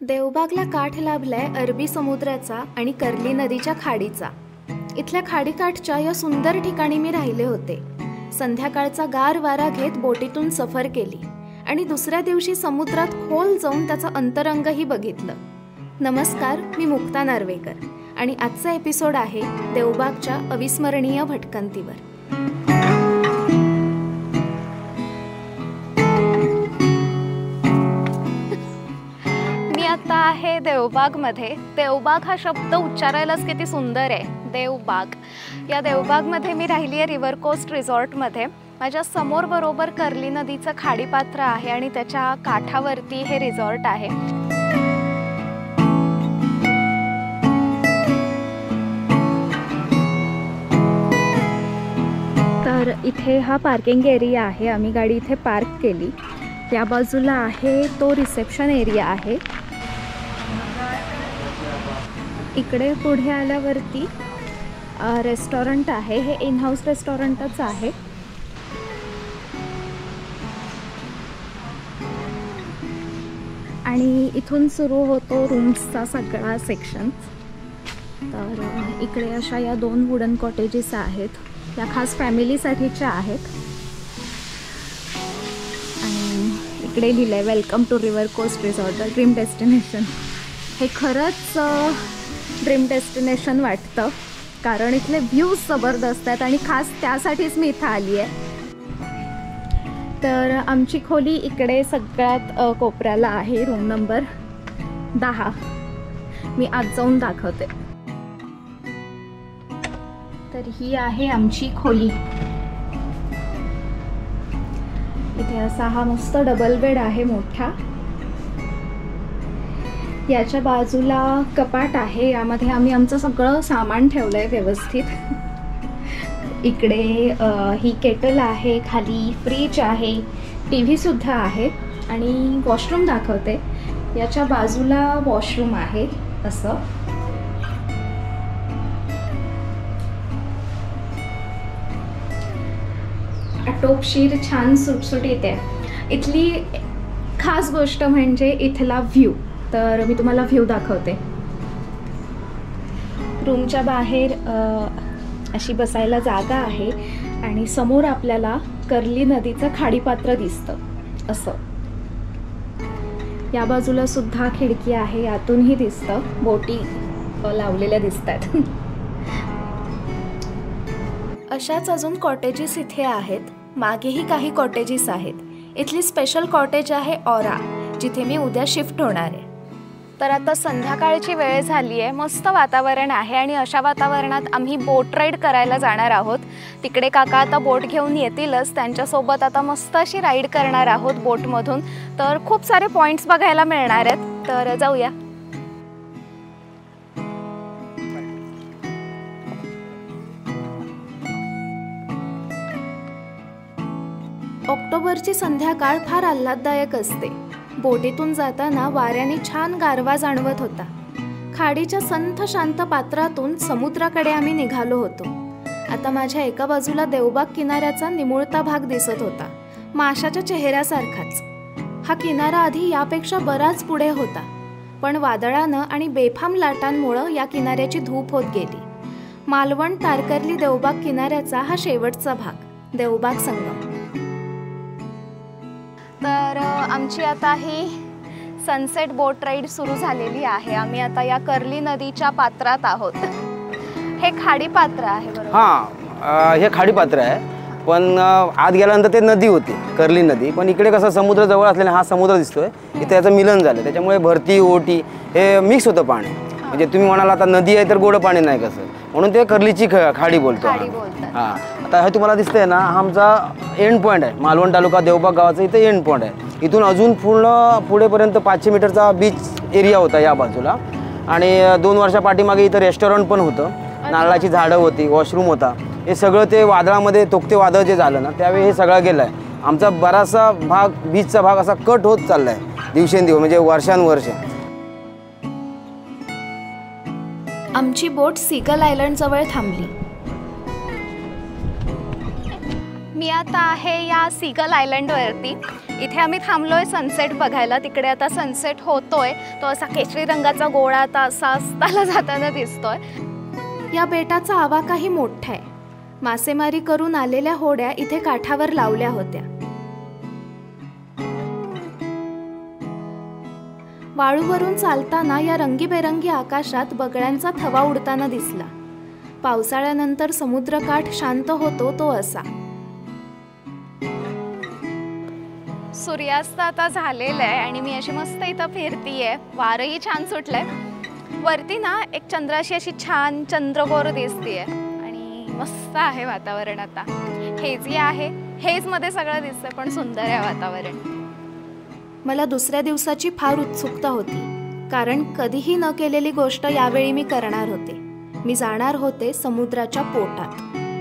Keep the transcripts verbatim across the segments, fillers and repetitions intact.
देवबागला काठ लाभलाय अरबी समुद्राचा आणि कर्ली नदीच्या खाडीचा। इथल्या खाडीकाठच्या या सुंदर ठिकाणी मी राहिले होते। संध्याकाळचा गार वारा घेत बोटीतून सफर केली आणि दुसऱ्या दिवशी समुद्रात खोल जाऊन त्याचा अंतरंगही बघितलं। नमस्कार, मी मुक्ता नार्वेकर आणि आजचा एपिसोड आहे देवबागच्या अविस्मरणीय भटकंतीवर। आता आहे देवबाग मध्ये। देवबाग हा शब्द उच्चारायलाच किती सुंदर आहे, देवबाग। या देवबाग मध्ये मी राहिली आहे रिव्हर कोस्ट रिसॉर्ट मध्ये। माझ्या समोर बरोबर कर्ली नदीचं खाडीपात्र आहे आणि त्याच्या काठावरती हे रिसॉर्ट आहे। तर इथे हा पार्किंग एरिया आहे, आम्ही गाडी इथे पार्क केली। या बाजूला आहे तो रिसेप्शन एरिया आहे। इकडे पुढे आल्यावरती रेस्टॉरंट आहे, हे इन हाऊस रेस्टॉरंटच आहे। आणि इथून सुरू होतो रूम्सचा सगळा सेक्शन। तर इकडे अशा या दोन वुडन कॉटेजेस आहेत, या खास फॅमिलीसाठीच्या आहेत। आणि इकडे लिहिलंय welcome to river coast resort, the dream destination. हे खरंच ड्रीम डेस्टिनेशन वाटतं, कारण इथले व्ह्यूज जबरदस्त आहेत आणि खास त्यासाठीच मी इथं आली आहे। तर आमची खोली इकडे सगळ्यात कोपऱ्याला आहे, रूम नंबर दहा। मी आज जाऊन दाखवते। तर ही आहे आमची खोली। इथे असा हा मस्त डबल बेड आहे मोठा। याच्या बाजूला कपाट आहे, यामध्ये आम्ही आमचं सगळं सामान ठेवलंय व्यवस्थित। इकडे ही केटल आहे, खाली फ्रीज आहे, टीव्ही सुद्धा आहे आणि वॉशरूम दाखवते। याच्या बाजूला वॉशरूम आहे असं। आटोपशीर छान सुटसुटीत आहे। इथली खास गोष्ट म्हणजे इथला व्ह्यू। तर मी तुम्हाला व्ह्यू दाखवते। रूमच्या बाहेर अशी बसायला जागा आहे आणि समोर आपल्याला कर्ली नदीचं खाडीपात्र दिसतं असं। या बाजूला सुद्धा खिडकी आहे, यातूनही दिसतं, बोटी लावलेल्या दिसतात। अशाच अजून कॉटेजेस इथे आहेत, मागेही काही कॉटेजेस आहेत। इथली स्पेशल कॉटेज आहे ऑरा, जिथे मी उद्या शिफ्ट होणार आहे। तर आता संध्याकाळची वेळ झाली आहे, मस्त वातावरण आहे आणि अशा वातावरणात आम्ही बोट राईड करायला जाणार आहोत। तिकडे काका आता बोट घेऊन येतीलच, त्यांच्यासोबत आता मस्त अशी राईड करणार आहोत बोटमधून। तर खूप सारे पॉईंट्स बघायला मिळणार आहेत, तर जाऊया। ऑक्टोबरची संध्याकाळ फार आल्हाददायक असते। बोटीतून जाताना वाऱ्याने छान गारवा जाणवत होता। खाडीच्या संथ शांत पात्रातून समुद्राकडे आम्ही निघालो होतो। आता माझ्या एका बाजूला देवबाग किनाऱ्याचा निमुळता भाग दिसत होता, माशाच्या चेहऱ्यासारखाच। हा किनारा आधी यापेक्षा बराच पुढे होता, पण वादळानं आणि बेफाम लाटांमुळे या किनाऱ्याची धूप होत गेली। मालवण तारकर्ली देवबाग किनाऱ्याचा हा शेवटचा भाग, देवबाग संगम। तर आमची आता ही सनसेट बोट राईड सुरू झालेली आहे। आम्ही आता या कर्ली नदीच्या पात्रात आहोत। हे खाडीपात्र आहे बरोबर? हां, हे खाडीपात्र आहे, पण आत गेल्यानंतर ते नदी होती, कर्ली नदी। पण इकडे कसं समुद्र जवळ असल्याने हा समुद्र दिसतोय, इथे याचं मिलन झालं, त्याच्यामुळे भरती ओटी हे मिक्स होतं पाणी। म्हणजे तुम्ही म्हणाल आता नदी आहे तर गोड पाणी नाही कसं, म्हणून ते कर्लीची खाडी बोलतो। हां, आता हे तुम्हाला दिसतंय ना, हा आमचा एंड पॉईंट आहे, मालवण तालुका देवबाग गावाचं इथे एंड पॉईंट आहे। इथून अजून पूर्ण पुढेपर्यंत पाचशे मीटरचा बीच एरिया होता या बाजूला। आणि दोन वर्षा पाठीमागे इथं रेस्टॉरंट पण होतं, नारळाची झाडं होती, वॉशरूम होता। हे सगळं ते वादळामध्ये तोक्ते वादळ जे झालं ना, त्यावेळी हे सगळं गेलं आहे। आमचा बराचसा भाग, बीचचा भाग असा कट होत चालला आहे दिवसेंदिवस, म्हणजे वर्षानुवर्ष। आमची बोट सीगल आयलंड जवळ थांबली। मी आता आहे या सीगल आयलंडवरती. इथे आम्ही थांबलोय सनसेट बघायला. तिकडे आता सनसेट होतोय. तो असा केशरी रंगाचा गोळा आता असा अस्ताला जाताना दिसतोय. या बेटाचा आवाकाही मोठा आहे. मासेमारी करून आलेल्या होड्या इथे काठावर लावल्या होत्या. वाळूवरून चालताना या रंगीबेरंगी आकाशात बगळ्यांचा थवा उडताना दिसला. पावसाळ्यानंतर समुद्रकाठ शांत होतो तो असा. सूर्यास्त आता झालेला आहे आणि मी अशी मस्त इथं फिरतीये. वारही छान सुटलंय. वरती ना एक चंद्राशी अशी छान चंद्रकोर दिसतीये आणि मस्त आहे वातावरण. आता हेजी आहे, हेज मध्ये सगळं दिसतंय पण सुंदर आहे वातावरण. मला दुसऱ्या दिवसाची फार उत्सुकता होती, कारण कधीही न केलेली गोष्ट यावेळी मी करणार होते. मी जाणार होते समुद्राच्या पोटात.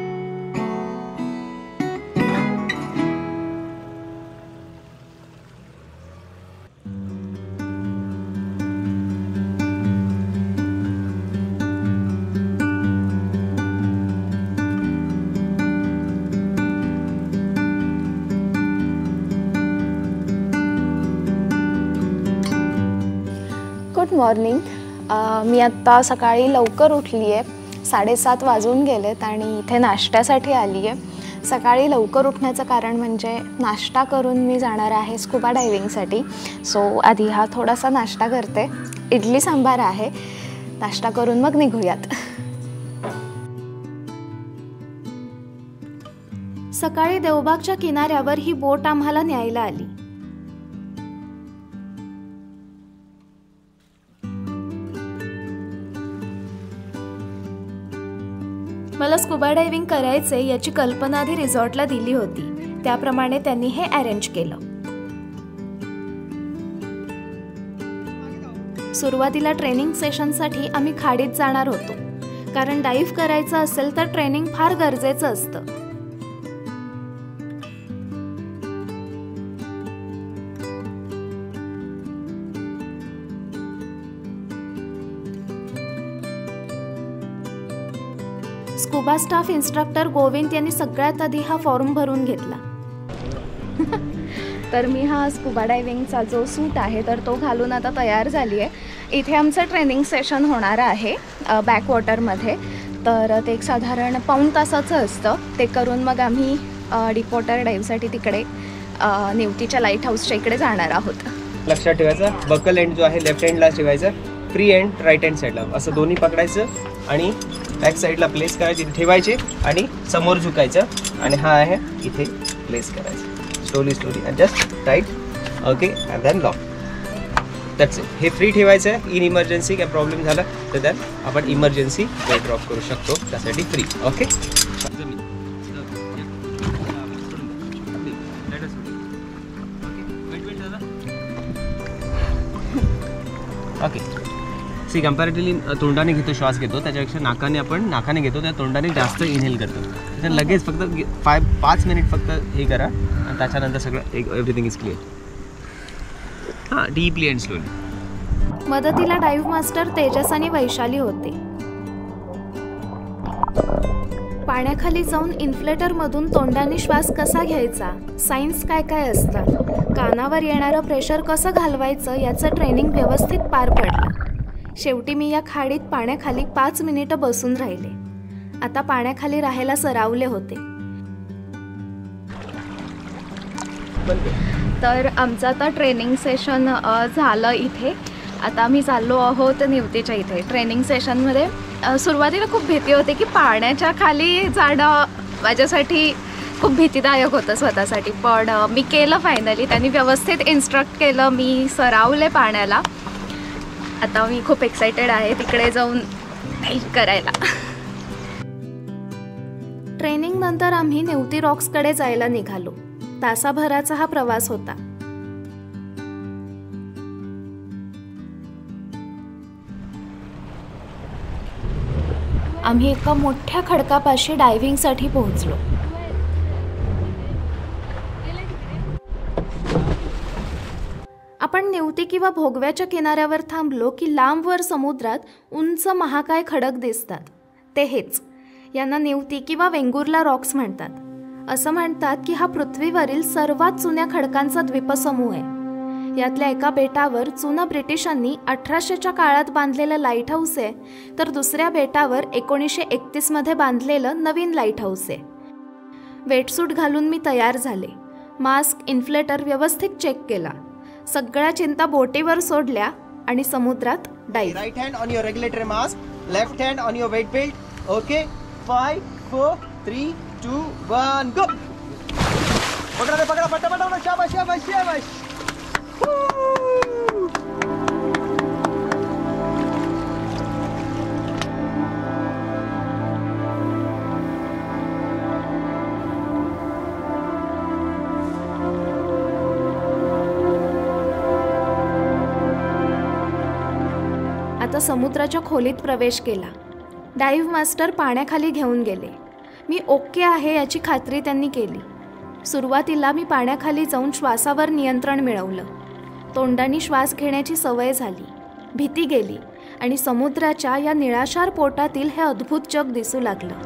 Good morning. मी आत्ता सकाळी लवकर उठली आहे. साडेसात वाजून गेलेत आणि इथे नाश्त्यासाठी आली आहे. सकाळी लवकर उठण्याचं कारण म्हणजे नाश्ता करून मी जाणार आहे स्कुबा डायव्हिंगसाठी. सो आधी हा थोडासा नाश्ता करते. इडली सांबार आहे. नाश्ता करून मग निघूयात. सकाळी देवबागच्या किनाऱ्यावर ही बोट आम्हाला न्यायला आली. मला स्कुबा डायव्हिंग करायचे याची कल्पना आधी रिसॉर्टला दिली होती. त्याप्रमाणे त्यांनी हे अरेंज केलं. सुरुवातीला ट्रेनिंग सेशनसाठी आम्ही खाडीत जाणार होतो, कारण डाईव्ह करायचं असेल तर ट्रेनिंग फार गरजेचं असतं. स्कुबा स्टाफ इन्स्ट्रक्टर गोविंद यांनी सगळ्यात आधी हा फॉर्म भरून घेतला. तर मी हा स्कुबा डायव्हिंगचा जो सूट आहे तर तो घालून आता तयार झाली आहे. इथे आमचं ट्रेनिंग सेशन होणार आहे बॅकवॉटरमध्ये. तर ते एक साधारण पाऊण तासाचं असतं. ते करून मग आम्ही डीप वॉटर डाईव्हसाठी तिकडे निवतीच्या लाईट हाऊसच्या इकडे जाणार आहोत. लक्षात ठेवायचं, बकल एंड जो आहे लेफ्ट हँडला ठेवायचा, फ्री एंड राईट हँड साईडला असं दोन्ही पकडायचं आणि बॅक साईडला प्लेस करायची, ठेवायचे आणि समोर झुकायचं आणि हा आहे इथे प्लेस करायचं. Slowly slowly and just tight. Okay and then lock. That's it. हे फ्री ठेवायचं आहे. इन इमर्जन्सी काय प्रॉब्लेम झाला तर देन आपण इमर्जन्सी वेट ड्रॉप करू शकतो, त्यासाठी free. Okay okay. See comparatively तोंडाने घेतो, श्वास घेतो, त्याच्यापेक्षा नाकाने आपण नाकाने घेतो, त्या तोंडाने जास्त इनहेल करतो. तर लगेच फक्त फाय पाच मिनिट फक्त हे करा आणि त्याच्यानंतर सगळं एक एव्हरीथिंग इज क्लिअर. हां, डीपली अँड स्लोली. मदतीला डाईव्ह मास्टर तेजस आणि वैशाली होते. पाण्याखाली जाऊन इन्फ्लेटरमधून तोंडाने श्वास कसा घ्यायचा, सायन्स काय काय असतं, कानावर येणारं प्रेशर कसं घालवायचं याचं ट्रेनिंग व्यवस्थित पार पडलं. शेवटी मी या खाडीत पाण्याखाली पाच मिनिटं बसून राहिले. आता पाण्याखाली राहायला सरावले होते. तर आमचं आता ट्रेनिंग सेशन झालं इथे. आता आम्ही चाललो आहोत निवतीच्या इथे. ट्रेनिंग सेशनमध्ये सुरुवातीला खूप भीती होती की पाण्याच्या खाली जाणं माझ्यासाठी खूप भीतीदायक होतं स्वतःसाठी. पण मी केलं फायनली. त्यांनी व्यवस्थित इन्स्ट्रक्ट केलं, मी सरावले पाण्याला. आता मी खूप एक्सायटेड आहे तिकडे जाऊन डाईव्ह करायला. ट्रेनिंग नंतर आम्ही निवती रॉक्सकडे जायला निघालो. तासाभराचा हा प्रवास होता. आम्ही एका मोठ्या खडकापाशी डायव्हिंगसाठी पोहोचलो. आपण निवती किंवा भोगव्याच्या किनाऱ्यावर थांबलो की लांबवर समुद्रात उंच महाकाय खडक दिसतात. ते हेच, यांना निवती किंवा वेंगुर्ला रॉक्स म्हणतात. असं म्हणतात की हा पृथ्वीवरील सर्वात जुन्या खडकांचा द्वीपसमूह आहे. यातल्या एका बेटावर जुनं ब्रिटिशांनी अठराशेच्या काळात बांधलेलं लाईट हाऊस आहे, तर दुसऱ्या बेटावर एकोणीसशे एकतीसमध्ये बांधलेलं नवीन लाईट हाऊस आहे. वेटसूट घालून मी तयार झाले. मास्क, इन्फ्लेटर व्यवस्थित चेक केला. सगळ्या चिंता बोटीवर सोडल्या आणि समुद्रात dive. Right hand on your regulatory mask, left hand on your weight belt. Okay, five four three two one go. पकडा रे, पकडा, पट्टा पट्टा, शाबाश शाबाश शाबाश. आता समुद्राच्या खोलीत प्रवेश केला. डाईव्ह मास्टर पाण्याखाली घेऊन गेले. मी ओके आहे याची खात्री त्यांनी केली. सुरुवातीला मी पाण्याखाली जाऊन श्वासावर नियंत्रण मिळवलं. तोंडाने श्वास घेण्याची सवय झाली. भीती गेली आणि समुद्राच्या या निळाशार पोटातील हे अद्भुत जग दिसू लागलं.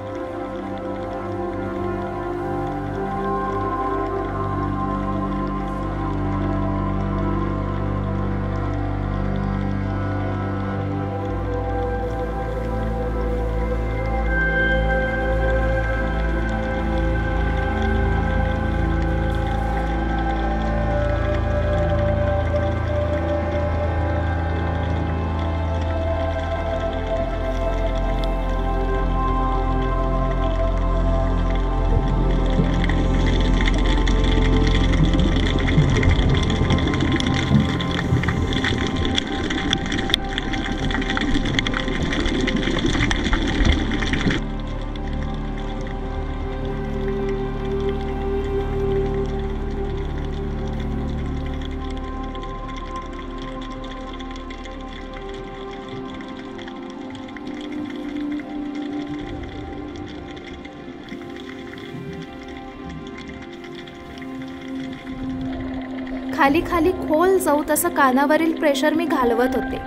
खाली खाली खोल जाऊ तसं कानावरील प्रेशर मी घालवत होते.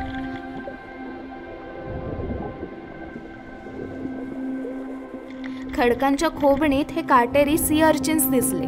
खडकांच्या खोबणीत हे काटेरी सी अर्चिन्स दिसले.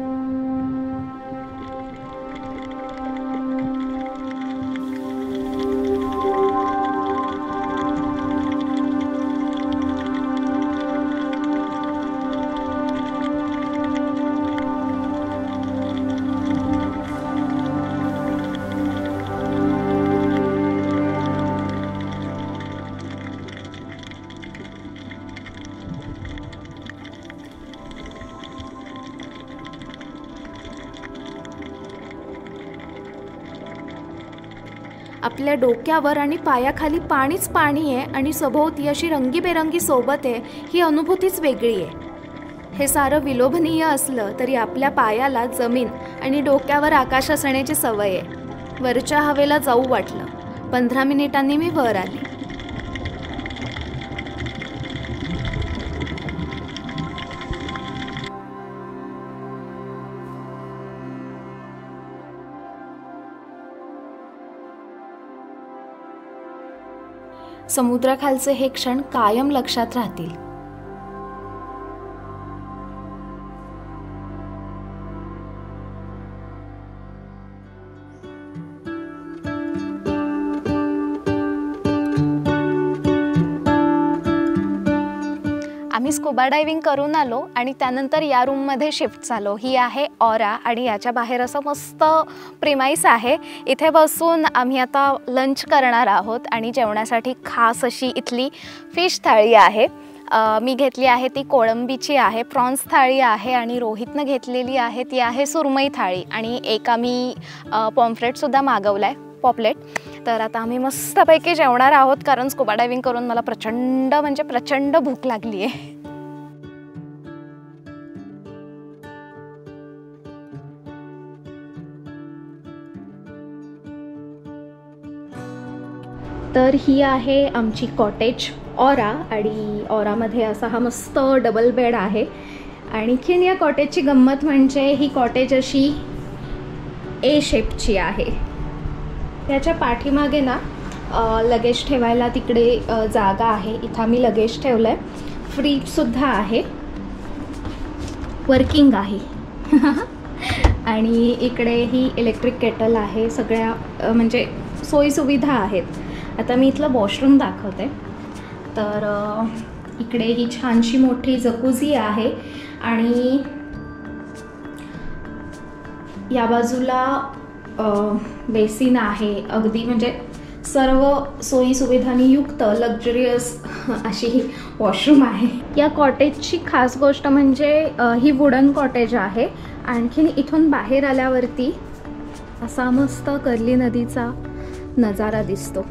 आपल्या डोक्यावर आणि पायाखाली पाणीच पाणी आहे आणि सभोवती अशी रंगीबेरंगी सोबत आहे. ही अनुभूतीच वेगळी आहे. हे सारं विलोभनीय असलं तरी आपल्या पायाला जमीन आणि डोक्यावर आकाश असण्याची सवय आहे. वरच्या हवेला जाऊ वाटलं. पंधरा मिनिटांनी मी वर आले. समुद्राखालचे हे क्षण कायम लक्षात राहतील. आम्ही स्कुबा डायव्हिंग करून आलो आणि त्यानंतर या रूममध्ये शिफ्ट झालो. ही आहे ऑरा आणि याच्या बाहेर असं मस्त प्रिमाइस आहे. इथे बसून आम्ही आता लंच करणार आहोत आणि जेवणासाठी खास अशी इथली फिश थाळी आहे. मी घेतली आहे ती कोळंबीची आहे. प्रॉन्स थाळी आहे आणि रोहितनं घेतलेली आहे ती आहे सुरमई थाळी आणि एक आम्ही पॉम्फ्रेटसुद्धा मागवला आहे, पॉपलेट. तर आता आम्ही मस्तपैकी जेवणार आहोत कारण स्कुबा डायव्हिंग करून मला प्रचंड म्हणजे प्रचंड भूक लागली आहे. तर ही आहे आमची कॉटेज ऑरा आणि ऑरामध्ये असा हा मस्त डबल बेड आहे. आणखीन या कॉटेजची गंमत म्हणजे ही कॉटेज अशी ए शेपची आहे. त्याच्या पाठीमागे ना लगेज ठेवायला तिकडे जागा आहे. इथं मी लगेज ठेवलं आहे. फ्रीजसुद्धा आहे. वर्किंग आहे. आणि इकडे ही इलेक्ट्रिक केटल आहे. सगळ्या अ, म्हणजे सोयीसुविधा आहेत. आता मी इथलं वॉशरूम दाखवते. तर अ, इकडे ही छानशी मोठी जकुझी आहे आणि या बाजूला बेसिन आहे. अगदी म्हणजे सर्व सोयीसुविधांनी युक्त लक्झरियस अशी ही वॉशरूम आहे. या कॉटेजची खास गोष्ट म्हणजे ही वुडन कॉटेज आहे. आणखीन इथून बाहेर आल्यावरती असा मस्त कर्ली नदीचा नजारा दिसतो.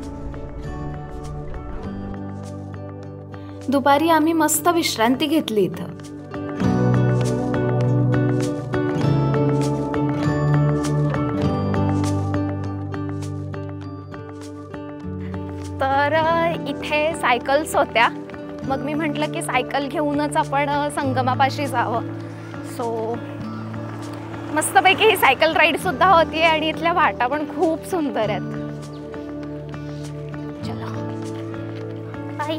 दुपारी आम्ही मस्त विश्रांती घेतली इथं. तर इथे सायकल्स होत्या. मग मी म्हटलं की सायकल घेऊनच आपण संगमापाशी जावं. सो मस्तपैकी ही सायकल राईडसुद्धा होती आणि इथल्या वाटा पण खूप सुंदर आहेत. चला बाय.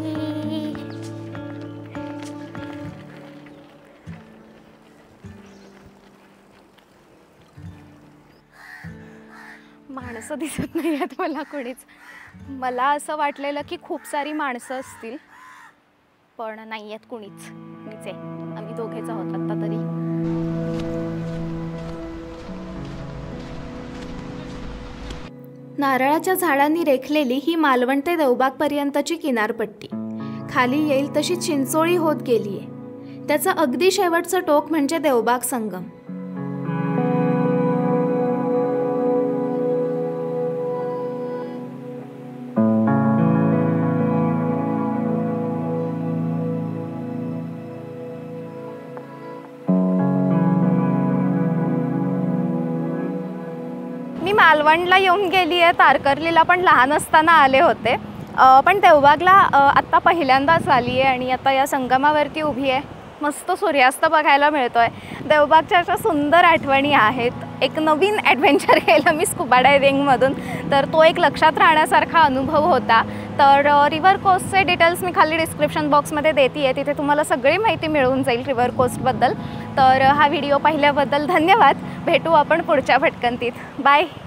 माणसं दिसत नाही आहेत मला कोणीच. मला असं वाटलेलं की खूप सारी माणसं असतील, पण नाही आहेत कुणीच. मीच आहे. आम्ही दोघेच आहोत आत्ता तरी. नारळाच्या झाडांनी रेखलेली ही मालवण ते देवबागपर्यंतची किनारपट्टी खाली येईल तशी चिंचोळी होत गेलीये. त्याचं अगदी शेवटचं टोक म्हणजे देवबाग संगम. मी मालवणला येऊन गेली आहे. तारकर्लीला पण लहान असताना आले होते, पण देवबागला आत्ता पहिल्यांदाच आली आहे आणि आता या संगमावरती उभी आहे. मस्त सूर्यास्त बघायला मिळतो आहे. देवबागच्या अशा सुंदर आठवणी आहेत. एक नवीन ॲडव्हेंचर केलं मी स्कुबा डायव्हिंगमधून, तर तो एक लक्षात राहण्यासारखा अनुभव होता. तर रिव्हर कोस्टचे डिटेल्स मी खाली डिस्क्रिप्शन बॉक्समध्ये देते आहे. तिथे तुम्हाला सगळी माहिती मिळून जाईल रिव्हर कोस्टबद्दल. तर हा व्हिडिओ पाहिल्याबद्दल धन्यवाद. भेटू आपण पुढच्या भटकंतीत. बाय.